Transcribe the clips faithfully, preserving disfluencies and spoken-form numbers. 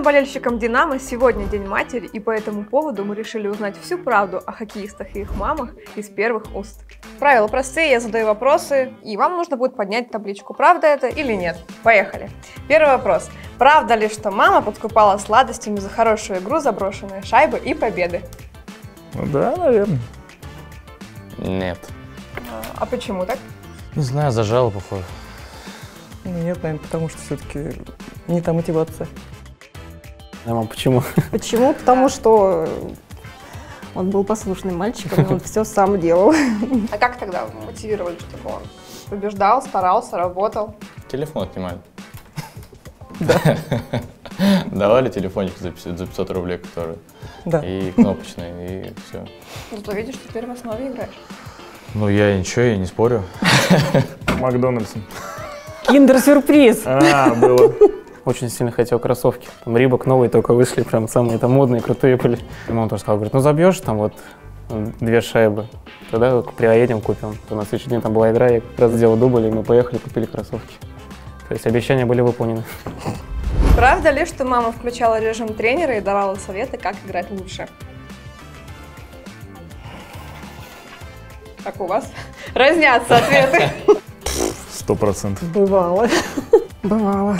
болельщикам «Динамо» сегодня День матери, и по этому поводу мы решили узнать всю правду о хоккеистах и их мамах из первых уст. Правила простые, я задаю вопросы, и вам нужно будет поднять табличку, правда это или нет. Поехали. Первый вопрос. Правда ли, что мама подкупала сладостями за хорошую игру, заброшенные шайбы и победы? Ну да, наверное. Нет. А, а почему так? Не знаю, зажала, похоже. Нет, наверное, потому что все-таки не та мотивация. А мам, почему? Почему? Потому что он был послушным мальчиком, и он все сам делал. А как тогда мотивировали, чтобы он побеждал, старался, работал? Телефон отнимали. Да. Давали телефончик за пятьсот рублей, который. Да. И кнопочный, и все. Зато видишь, что теперь в основе играешь. Ну я ничего, я не спорю. Макдональдсом. Киндер-сюрприз! А, было. Очень сильно хотел кроссовки. Там Рибок новые только вышли, прям самые там модные, крутые были. И мама тоже сказала, говорит, ну забьешь там вот две шайбы, тогда приедем, купим. То на следующий день там была игра, я как раз сделал дубль, и мы поехали, купили кроссовки. То есть обещания были выполнены. Правда ли, что мама включала режим тренера и давала советы, как играть лучше? Как у вас? Разнятся ответы. Сто процентов. Бывало. Бывало.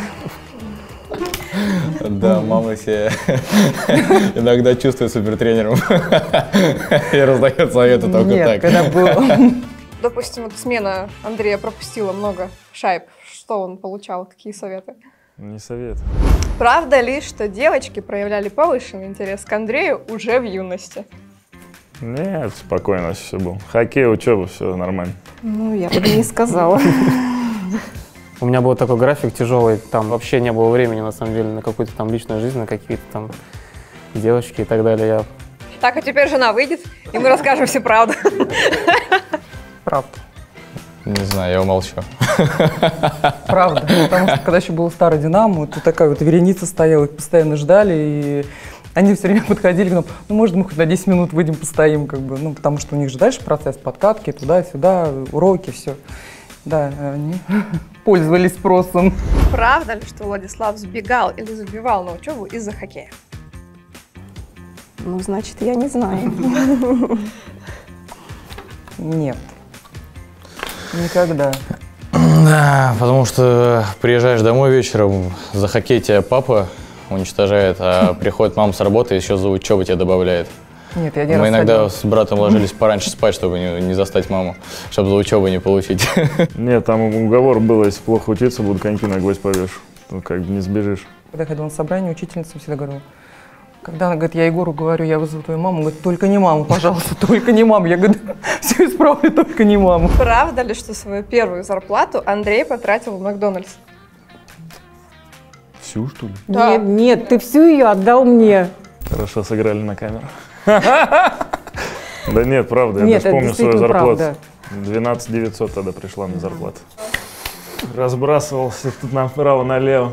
Да, мама себя иногда чувствует супертренером и раздает советы только Нет, так. когда было... Допустим, вот смена Андрея пропустила много шайб. Что он получал? Какие советы? Не совет. Правда ли, что девочки проявляли повышенный интерес к Андрею уже в юности? Нет, спокойно все было. Хоккей, учеба, все нормально. Ну, я бы не сказала. У меня был такой график тяжелый, там вообще не было времени, на самом деле, на какую-то там личную жизнь, на какие-то там девочки и так далее. Я... Так, а теперь жена выйдет, и мы расскажем всю правду. Правда. Не знаю, я умолчу. Правда. Потому что когда еще был старый «Динамо», то такая вот вереница стояла, их постоянно ждали, и они все время подходили к нам, ну, может, мы хоть на десять минут выйдем, постоим, как бы, ну, потому что у них же дальше процесс подкатки, туда-сюда, уроки, все. Да, они пользовались спросом. Правда ли, что Владислав сбегал или забивал на учебу из-за хоккея? Ну, значит, я не знаю. Нет. Никогда. Да, потому что приезжаешь домой вечером, за хоккей тебя папа уничтожает, а приходит мама с работы и еще за учебу тебя добавляет. Нет, я не Мы иногда рассадила. с братом ложились пораньше спать, чтобы не, не застать маму, чтобы за учебу не получить. Нет, там уговор был, если плохо учиться, буду коньки на гвоздь повешу. Ну, как бы не сбежишь. Когда я ходила на собрание, учительница всегда говорила, когда она говорит, я Егору говорю, я вызову твою маму, говорит, только не маму, пожалуйста, только не маму. Я говорю, все исправлю, только не маму. Правда ли, что свою первую зарплату Андрей потратил в Макдональдс? Всю, что ли? Да. Нет, нет, ты всю ее отдал мне. Хорошо сыграли на камеру. Да нет, правда, я Нет, даже это помню свою действительно зарплату. правда. двенадцать девятьсот тогда пришла мне зарплата. Разбрасывался тут направо-налево.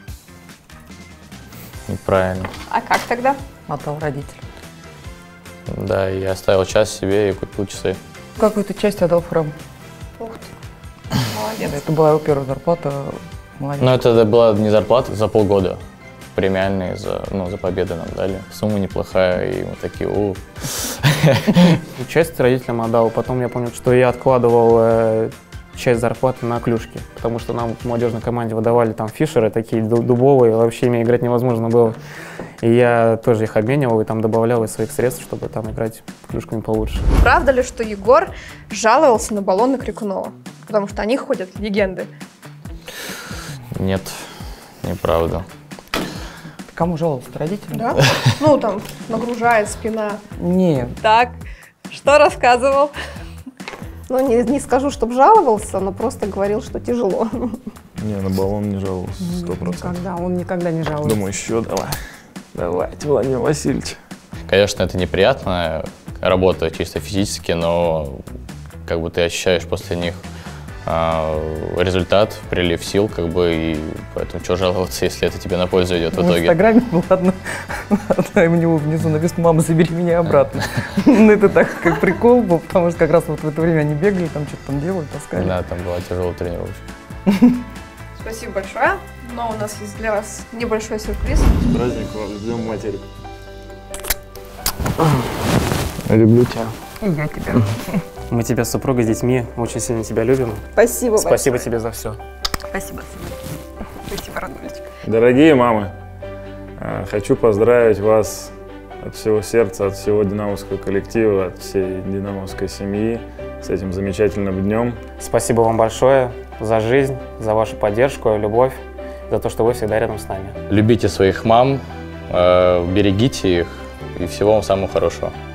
Неправильно. А как тогда? Отдал родителям. Да, я оставил час себе и купил часы. Какую-то часть отдал в храм. Ух ты, молодец. Это была его первая зарплата. Молодец. Но это была не зарплата, за полгода. Премиальные за, ну, за победы нам дали. Сумма неплохая, и мы такие, у. Часть родителям отдал, потом я помню, что я откладывал э, часть зарплаты на клюшки, потому что нам в молодежной команде выдавали там фишеры такие дубовые, вообще ими играть невозможно было. И я тоже их обменивал и там добавлял из своих средств, чтобы там играть клюшками получше. Правда ли, что Егор жаловался на баллоны Крикунова? Потому что о них ходят легенды. Нет, неправда. Кому жаловался? Родителям? Да? Ну, там, нагружает спина. Нет. Так, что рассказывал? Ну, не, не скажу, чтоб жаловался, но просто говорил, что тяжело. Не, на баллон не жаловался, сто процентов. Никогда, он никогда не жалуется. Думаю, еще давай. Давайте, Владимир Васильевич. Конечно, это неприятная работа чисто физически, но как бы ты ощущаешь после них результат, прилив сил, как бы, и поэтому что жаловаться, если это тебе на пользу идет в итоге. В Инстаграме была одна, одна у него внизу написано: «Мама, забери меня обратно». Ну, это так, как прикол был, потому что как раз вот в это время они бегали, там что-то там делали, таскали. Да, там была тяжелая тренировочка. Спасибо большое. Но у нас есть для вас небольшой сюрприз. Праздник вам, Днем матери. Люблю тебя. И я тебя. Мы тебя с супругой, с детьми очень сильно тебя любим. Спасибо большое. Спасибо тебе за все. Спасибо. Спасибо, роднулечка. Дорогие мамы, э, хочу поздравить вас от всего сердца, от всего динамовского коллектива, от всей динамовской семьи с этим замечательным днем. Спасибо вам большое за жизнь, за вашу поддержку, любовь, за то, что вы всегда рядом с нами. Любите своих мам, э, берегите их и всего вам самого хорошего.